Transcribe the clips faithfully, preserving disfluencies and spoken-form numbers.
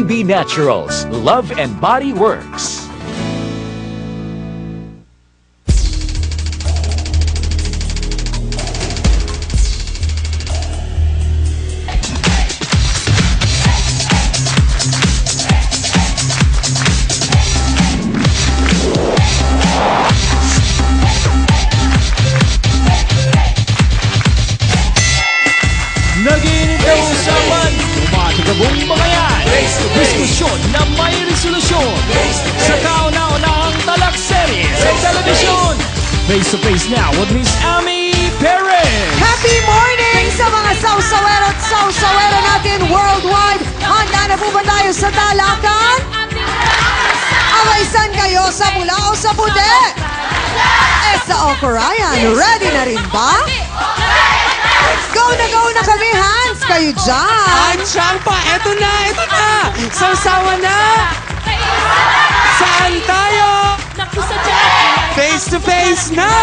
B B Naturals, Love and Body Works. Naginit na usapan, tumatagabong mga yan. Diskusyon na may resolusyon. Sa kauna-unahang talakserie sa telebisyon. Face to face now with Miss Amy Perez. Happy morning sa mga sausawero at sausawero natin worldwide. Handa na po ba tayo sa talakan? Abay, saan kayo? Sa pula o sa puti? Eh, sa Okurayan, ready na rin ba? Go na go na kami, Hans! Kayo dyan! Ansyang pa! Eto na! Eto na! Sausawa na! Saan tayo? Face to face na!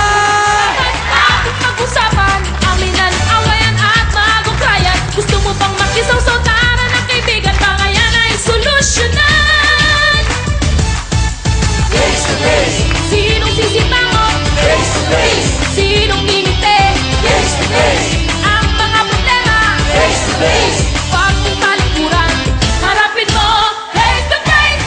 Pag-usapan, aminan, awayan at magukayan. Gusto mo bang makisaw-saw? Tara na kaibigan, baka yan ay solusyonan. Face to face. Sinong sisitango? Face to face. Sinong ngingiti? Face to face. Ang mga problema? Face to face. Pag mong talikuran, harapin mo face to face.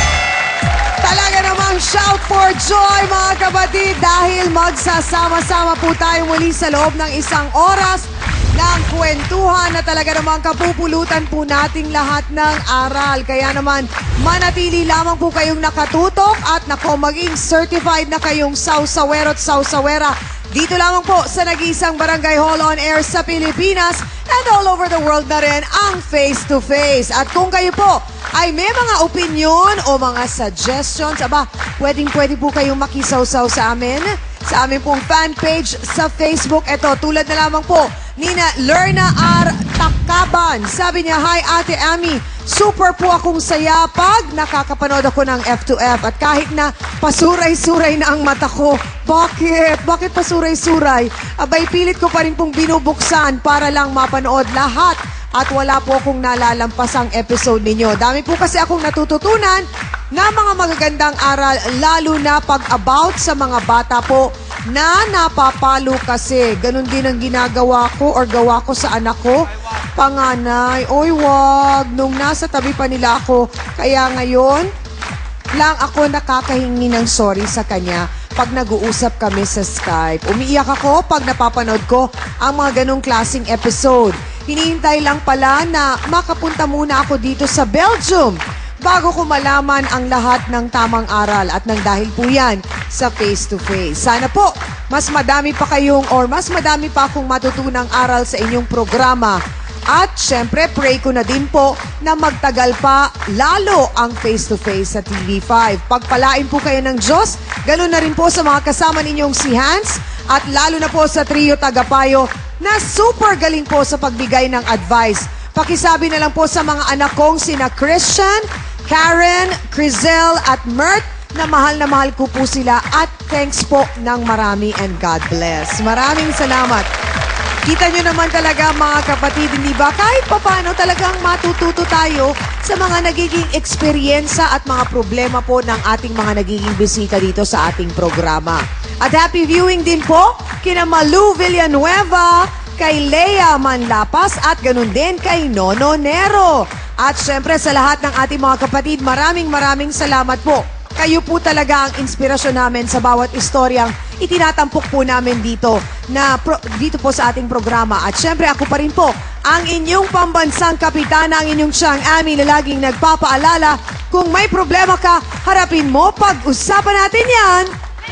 Talaga namang shout for joy, mga kapatid, dahil magsasama-sama po tayo muli sa loob ng isang oras ng kwentuhan na talaga namang kapupulutan po nating lahat ng aral. Kaya naman, manatili lamang po kayong nakatutok at nako, maging certified na kayong sausawero at sausawera. Dito lamang po sa nag-iisang Barangay Hall on Air sa Pilipinas and all over the world na rin ang Face to Face. At kung kayo po ay may mga opinion o mga suggestions, aba, pwedeng-pwede po kayong makisawsaw sa amin, sa aming pong fan page sa Facebook. Ito, tulad na lamang po Nina Lerna R. Takaban. Sabi niya, hi Ate Amy, super po akong saya pag nakakapanood ako ng F two F at kahit na pasuray-suray na ang mata ko. Bakit? Bakit pasuray-suray? Abay, pilit ko pa rin pong binubuksan para lang mapanood lahat at wala po akong nalalampasang episode ninyo. Dami po kasi akong natututunan na mga magagandang aral, lalo na pag about sa mga bata po na napapalo kasi. Ganon din ang ginagawa ko or gawa ko sa anak ko. Panganay, oy wag, nung nasa tabi pa nila ako. Kaya ngayon, lang ako nakakahingi ng sorry sa kanya pag nag-uusap kami sa Skype. Umiiyak ako pag napapanood ko ang mga ganong klaseng episode. Hinihintay lang pala na makapunta muna ako dito sa Belgium bago ko malaman ang lahat ng tamang aral at nang dahil po yan sa Face to Face. Sana po, mas madami pa kayong or mas madami pa akong matutunang aral sa inyong programa. At syempre, pray ko na din po na magtagal pa lalo ang Face to Face sa T V five. Pagpalain po kayo ng Diyos, ganoon na rin po sa mga kasama ninyong si Hans at lalo na po sa trio Tagapayo na super galing po sa pagbigay ng advice. Pakisabi na lang po sa mga anak kong sina Christian, Karen, Crizel at Mert na mahal na mahal ko po sila at thanks po ng marami and God bless. Maraming salamat. Kita nyo naman talaga mga kapatid, hindi ba? Kahit papano talagang matututo tayo sa mga nagiging eksperyensa at mga problema po ng ating mga nagiging bisita dito sa ating programa. At happy viewing din po kina Malu Villanueva, kay Lea Manlapas at ganun din kay Nono Nero. At syempre sa lahat ng ating mga kapatid, maraming maraming salamat po. Kayo po talaga ang inspirasyon namin sa bawat istoryang itinatampok po namin dito na pro, dito po sa ating programa. At syempre ako pa rin po ang inyong pambansang kapitana, ang inyong siyang Amy na laging nagpapaalala, kung may problema ka, harapin mo, pag-usapan natin yan.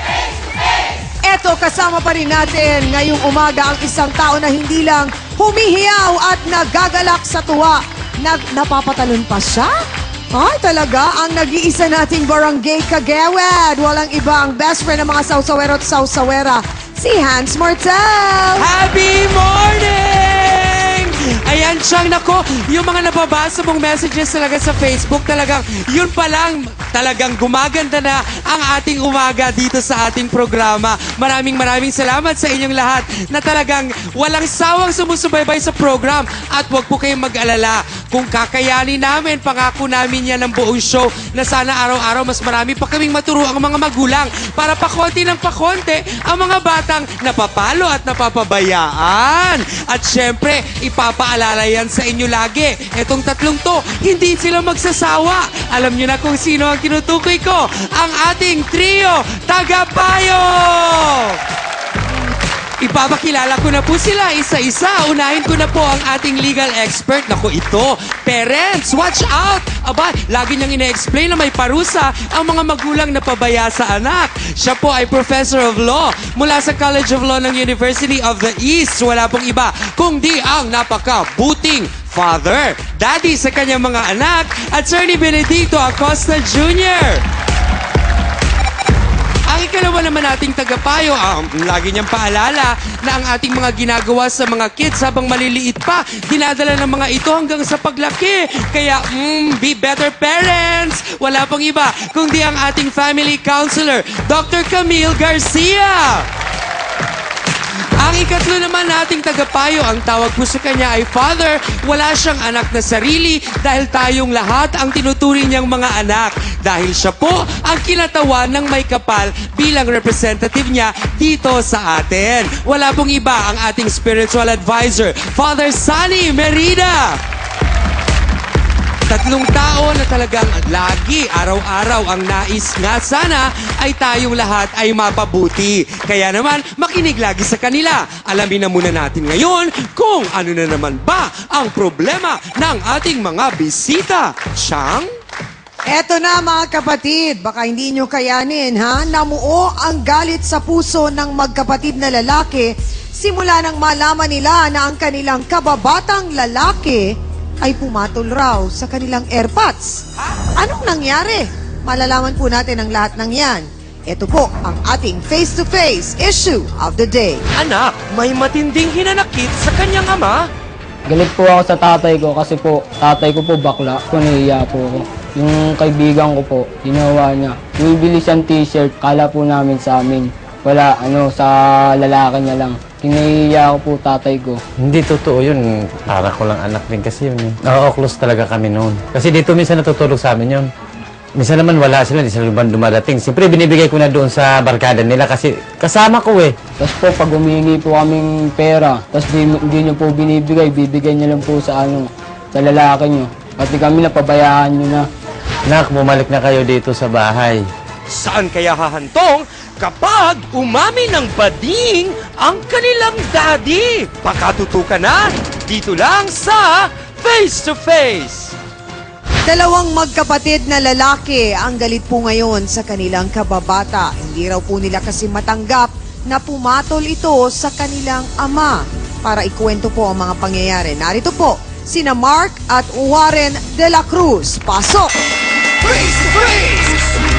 Eto, kasama pa rin natin ngayong umaga ang isang tao na hindi lang humihiyaw at nagagalak sa tuwa. Nag napapatalon pa siya? Ay, talaga, ang nag-iisa nating barangay kagawad. Walang iba ang best friend ng mga sausawero at sausawera, si Hans Martel. Happy morning! Ayan siyang, nako, yung mga nababasa mong messages talaga sa Facebook, talagang, yun pa lang, talagang gumaganda na ang ating umaga dito sa ating programa. Maraming maraming salamat sa inyong lahat na talagang walang sawang sumusubaybay sa program. At huwag po kayong mag-alala. Kung kakayanin namin, pangako namin yan ng buong show na sana araw-araw mas marami pa kaming maturo ang mga magulang para pakonti ng pakonti ang mga batang napapalo at napapabayaan. At syempre, ipapaalala yan sa inyo lagi. Etong tatlong to, hindi sila magsasawa. Alam nyo na kung sino ang tinutukoy ko. Ang ating trio, Tagapayo! Ipapakilala ko na po sila isa-isa. Unahin ko na po ang ating legal expert. Naku, ito. Parents, watch out! Aba, lagi niyang ina-explain na may parusa ang mga magulang na pabaya sa anak. Siya po ay Professor of Law mula sa College of Law ng University of the East. Wala pong iba kundi ang napakabuting father, daddy sa kanyang mga anak, Attorney Benedicto Acosta Junior Ang ikalawa naman nating tagapayo, um, lagi niyang paalala na ang ating mga ginagawa sa mga kids habang maliliit pa, dinadala ng mga ito hanggang sa paglaki. Kaya, mm, be better parents! Wala pang iba, kundi ang ating family counselor, Doctor Camille Garcia! Ang ikatlo naman nating tagapayo, ang tawag po sa kanya ay father. Wala siyang anak na sarili dahil tayong lahat ang tinuturi niyang mga anak. Dahil siya po ang kinatawan ng may kapal bilang representative niya dito sa atin. Wala pong iba ang ating spiritual advisor, Father Sunny Merida. Tatlong tao na talagang lagi, araw-araw ang nais nga sana ay tayong lahat ay mapabuti. Kaya naman, makinig lagi sa kanila. Alamin na muna natin ngayon kung ano na naman ba ang problema ng ating mga bisita. Siyang? Eto na mga kapatid, baka hindi nyo kayanin ha. Namuo ang galit sa puso ng magkapatid na lalaki simula nang malaman nila na ang kanilang kababatang lalaki ay pumatol raw sa kanilang airpods. Anong nangyari? Malalaman po natin ang lahat ng yan. Ito po ang ating face-to-face issue of the day. Anak, may matinding hinanakit sa kanyang ama. Galit po ako sa tatay ko kasi po, tatay ko po bakla, po nahiya po ako. Yung kaibigan ko po, ginawa niya. Bumibili siyang t-shirt, kala po namin sa amin. Wala, ano, sa lalaki niya lang. Kinahiya ko po tatay ko. Hindi totoo yun. Para ko lang anak din kasi yun. Eh. Oo, close talaga kami noon. Kasi dito minsan natutulog sa amin yun. Minsan naman wala sila, hindi sila dumadating. Siyempre binibigay ko na doon sa barkada nila kasi kasama ko eh. Tapos po, pag humingi po kaming pera, tapos di, hindi niyo po binibigay, bibigay niyo lang po sa ano, sa lalaki niyo. Pati kami napabayaan niyo na. Nak, bumalik na kayo dito sa bahay. Saan kaya hahantong kapag umami ng bading ang kanilang daddy? Pakatutukan na dito lang sa Face to Face. Dalawang magkapatid na lalaki ang galit po ngayon sa kanilang kababata. Hindi raw po nila kasi matanggap na pumatol ito sa kanilang ama. Para ikwento po ang mga pangyayari. Narito po, sina Mark at Warren de la Cruz. Pasok! Face to face!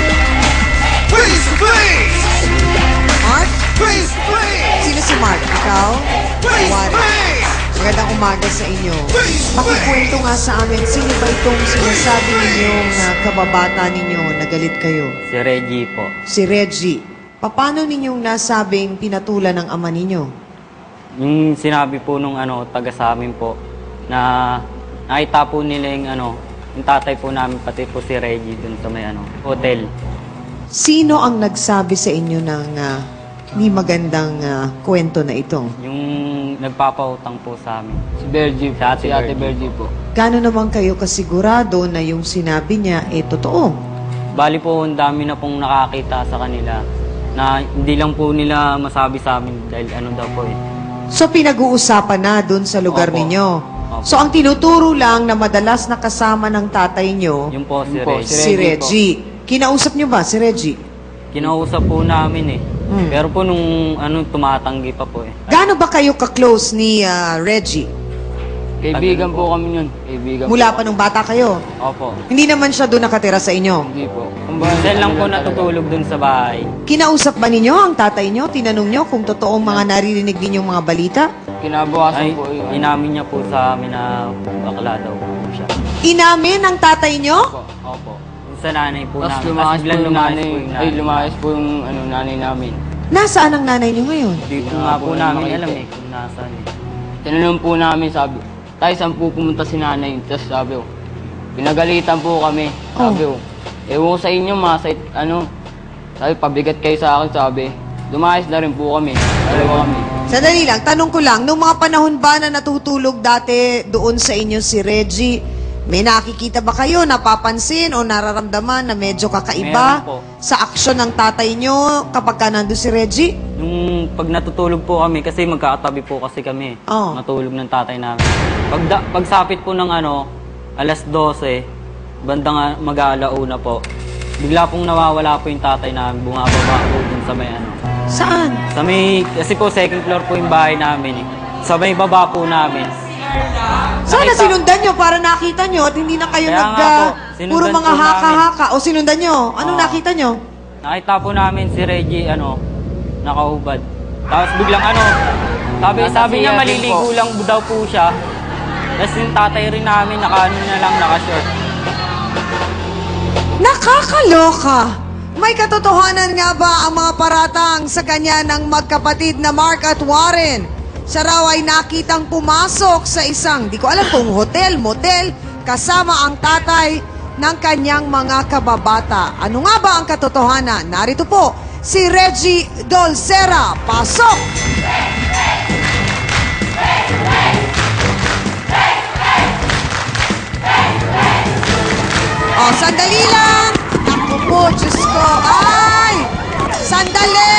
Face to face! Mark? Face to face! Sino si Mark? Ikaw? Face to Warren? face! Magandang umaga sa inyo. Face to Pakikwento nga sa amin, sino ba itong sinasabi ninyong uh, kababata ninyo na galit kayo? Si Reggie po. Si Reggie. Paano ninyong nasabing pinatulan ng ama ninyo? Yung sinabi po nung ano, taga sa amin po, na nakita po nila yung ano, yung tatay po namin, pati po si Reggie dun sa may ano, hotel. Sino ang nagsabi sa inyo ng uh, di magandang uh, kwento na ito? Yung nagpapautang po sa amin. Si Bergie, Si Ate si Ate Bergie. Bergie po. Gano'n naman kayo kasigurado na yung sinabi niya eh totoo? Bali po, ang dami na pong nakakita sa kanila na hindi lang po nila masabi sa amin dahil ano daw po eh. So pinag-uusapan na dun sa lugar Opo. ninyo? Opo. So ang tinuturo lang na madalas nakasama ng tatay nyo, Yung po si Yung po, Reggie. si si Reggie Reggie. Kinausap nyo ba si Reggie? Kinausap po namin eh. Hmm. Pero po nung ano, tumatanggi pa po eh. Gaano ba kayo ka-close ni ah, Reggie? Kaibigan po kami yun. Kaibigan Mula po. pa nung bata kayo? Opo. Hindi naman siya doon nakatira sa inyo? Hindi po. Minsan lang po natutulog dun sa bahay. Kinausap ba ninyo ang tatay nyo? Tinanong nyo kung totoong mga naririnig ninyong mga balita? Kinabukasan Ay, po yun. inamin niya po sa amin na bakla daw po siya. Inamin ang tatay nyo? Opo. Opo. Sa nanay po Tapos namin. lumayas po biglang yung lumayas nanay. po yung Ay, lumayas po yung ano, nanay namin. Nasaan ang nanay nyo ngayon? Hindi po Hindi nga nga po po namin nakita alam eh. eh kung nasaan eh. Tinanong po namin, sabi, Tay, saan po pumunta si nanay? Tapos sabi ko, pinagalitan po kami. Sabi ko, ewan ko sa inyo, masay, ano, sabi, pabigat kayo sa akin, sabi. Dumayos na rin po kami. Dalawa kami. Sandali lang, tanong ko lang, nung mga panahon ba na natutulog dati doon sa inyo si Reggie, may nakikita ba kayo, napapansin o nararamdaman na medyo kakaiba Meron po. sa aksyon ng tatay nyo kapag ka nandun si Reggie? Nung pag natutulog po kami, kasi magkakatabi po kasi kami. Oh. Matulog ng tatay namin. Pag da- pagsapit po ng ano, alas dose, bandang mag-aalauna po, bigla pong nawawala po yung tatay namin, bumababa po dun sa may ano. Saan? Sa may, kasi po second floor po yung bahay namin eh. Sa may baba po namin. Sana Nakita- sinundan nyo para nakita nyo at hindi na kayo Kaya nag... nga po, ah, sinundan puro mga po haka-haka. O sinundan nyo? Anong Oo. nakita nyo? Nakita po namin si Reggie, ano, nakahubad. Tapos biglang ano, sabi, sabi niya maliligo lang daw po siya. Tapos yung tatay rin namin, naka-ano na lang, naka-short. Nakakaloka! May katotohanan nga ba ang mga paratang sa kanya ng magkapatid na Mark at Warren? Siya raw ay nakitang pumasok sa isang, di ko alam kung hotel, motel, kasama ang tatay ng kanyang mga kababata. Ano nga ba ang katotohanan? Narito po si Reggie Dolcera. Pasok! Oh, sandali lang! Naku po, Diyos ko! Ay! Sandali!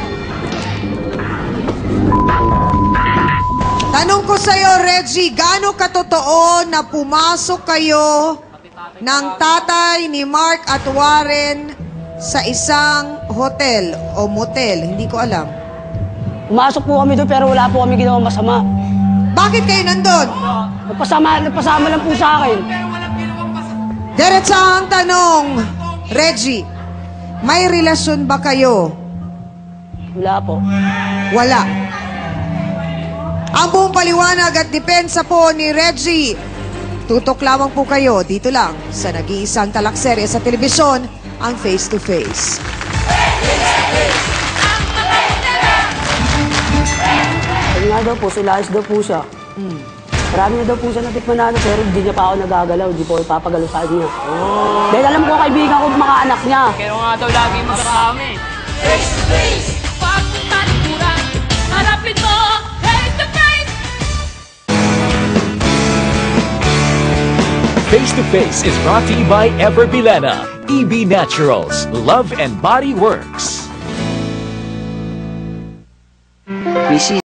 Tanong ko sa'yo, Reggie, gaano katotoo na pumasok kayo ng tatay ni Mark at Warren sa isang hotel o motel? Hindi ko alam. Pumasok po kami doon pero wala po kami ginawang masama. Bakit kayo nandun? Nagpasama, nagpasama lang po sa akin. Diretsa ang tanong, Reggie, may relasyon ba kayo? Wala po. Wala. Ang buong paliwanag at depensa po ni Reggie, tutok lamang po kayo dito lang sa nag-iisang talakserye sa telebisyon, ang Face to Face. Sabi nga daw po, silayas daw po siya. Hmm. Marami na daw po siya natikman na ano, pero hindi niya pa ako nagagalaw. Hindi po ipapagalaw sa kanya. Oh. Dahil alam ko kaibigan ko mga anak niya. Pero nga daw lagi magkakami. Face to face, pag talikuran, harapin mo, face to face. Face to Face is brought to you by Ever Bilena, E B Naturals, Love and Body Works.